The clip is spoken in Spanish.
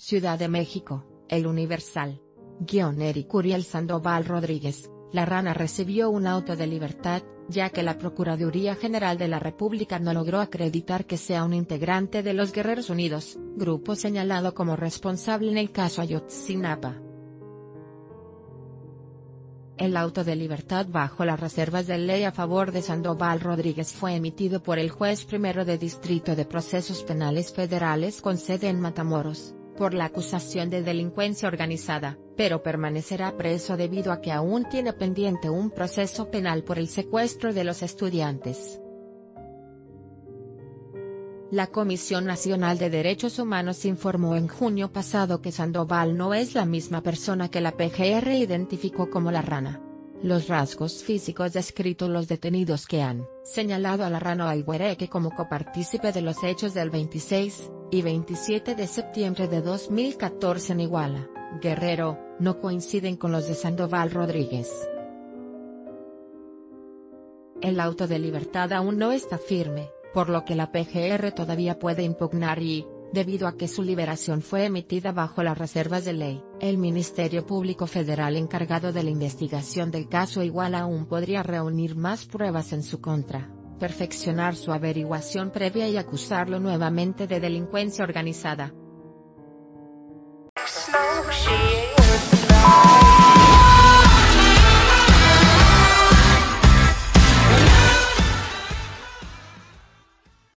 Ciudad de México, El Universal. Eric Uriel Sandoval Rodríguez, la Rana recibió un auto de libertad, ya que la Procuraduría General de la República no logró acreditar que sea un integrante de los Guerreros Unidos, grupo señalado como responsable en el caso Ayotzinapa. El auto de libertad bajo las reservas de ley a favor de Sandoval Rodríguez fue emitido por el juez primero de Distrito de Procesos Penales Federales con sede en Matamoros, por la acusación de delincuencia organizada, pero permanecerá preso debido a que aún tiene pendiente un proceso penal por el secuestro de los estudiantes. La Comisión Nacional de Derechos Humanos informó en junio pasado que Sandoval no es la misma persona que la PGR identificó como la Rana. Los rasgos físicos descritos los detenidos que han señalado a la Rana Albuereque como copartícipe de los hechos del 26 y 27 de septiembre de 2014 en Iguala, Guerrero, no coinciden con los de Sandoval Rodríguez. El auto de libertad aún no está firme, por lo que la PGR todavía puede impugnar y, debido a que su liberación fue emitida bajo las reservas de ley, el Ministerio Público Federal encargado de la investigación del caso Iguala aún podría reunir más pruebas en su contra, perfeccionar su averiguación previa y acusarlo nuevamente de delincuencia organizada.